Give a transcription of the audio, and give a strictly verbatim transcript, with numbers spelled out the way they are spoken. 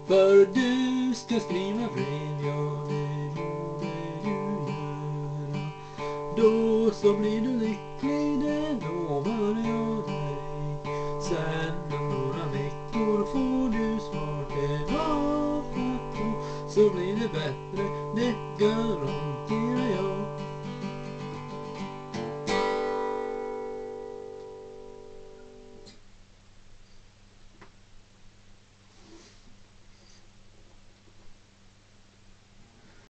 För du ska skriva brev, ja det borde du göra. Då så blir du lycklig, det lovar jag dig. Sen